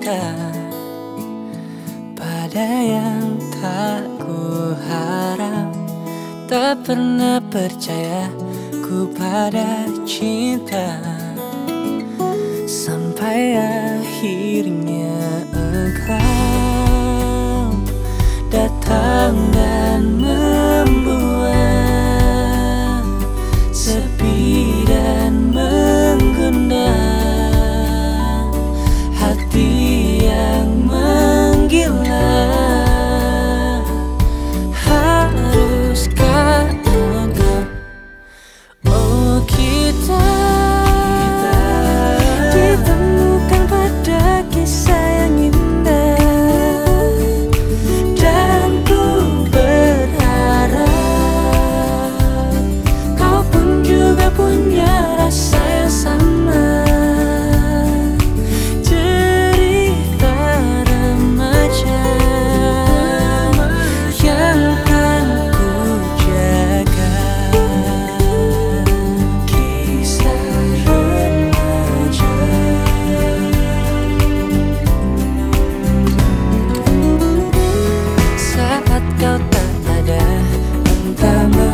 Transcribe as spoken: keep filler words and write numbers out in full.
cinta pada yang tak ku harap. Tak pernah percaya ku pada cinta, sampai akhirnya engkau datang dan membuat sepi dan menggundah hati yang menggila. Haruskah engkau, oh kita, kita ditemukan pada kisah yang indah, dan ku berharap kau pun juga punya rasa yang sama. Cerita remaja yang kan ku jaga, kisah remaja. Saat kau tak ada, entah